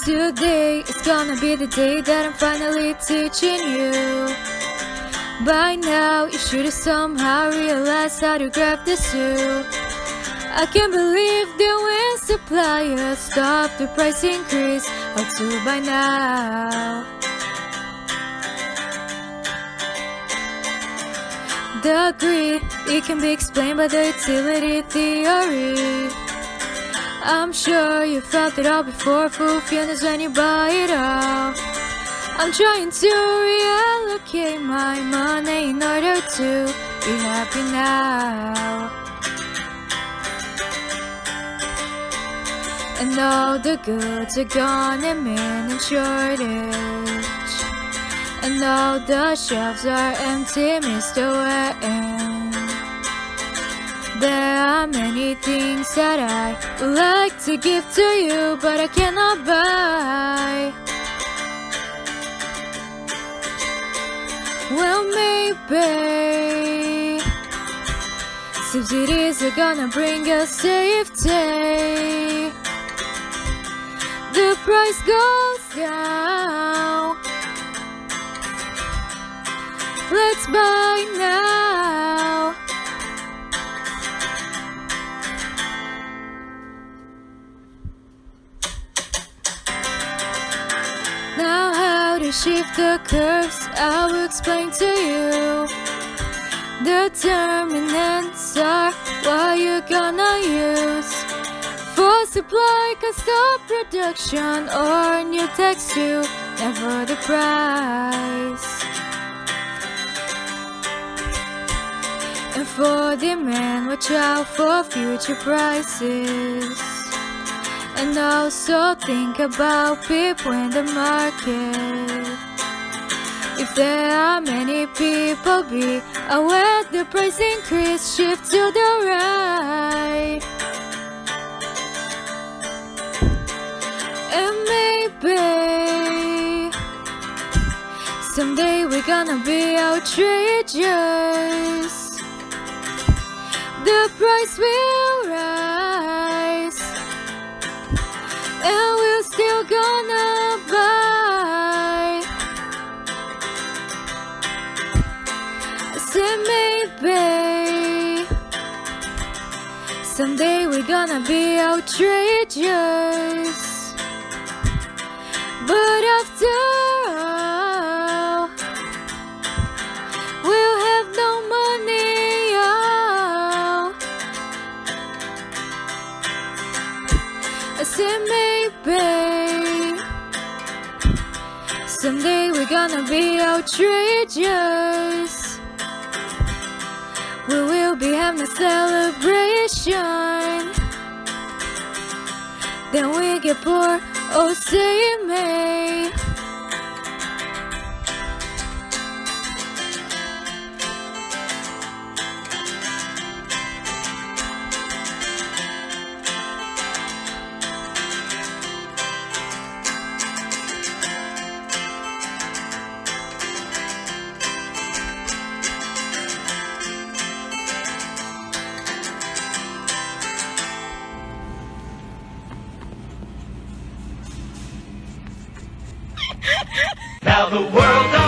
Today is gonna be the day that I'm finally teaching you. By now you should have somehow realized how to grab the suit. I can't believe that when suppliers stop the price increase, how to by now. The greed, it can be explained by the utility theory. I'm sure you felt it all before, fulfillment when you buy it all. I'm trying to reallocate my money in order to be happy now. And all the goods are gone and men in shortage, and all the shelves are empty, Mr. Whetten. There are many things that I would like to give to you, but I cannot buy. Well, maybe subsidies are gonna bring us safety. The price goes down. Let's buy now. Now how to shift the curves, I will explain to you. Determinants are what you're gonna use for supply, cost of production, or new texture, never the price. And for demand, watch out for future prices. And also think about people in the market. If there are many people, be aware the price increase, shift to the right. And maybe someday we're gonna be outrageous. The price will rise, and we're still gonna buy. I said maybe someday we're gonna be outrageous, but after all, we'll have no money, y'all. I said maybe someday we're gonna be outrageous. We will be having a celebration. Then we get poor, oh say it may. Now the world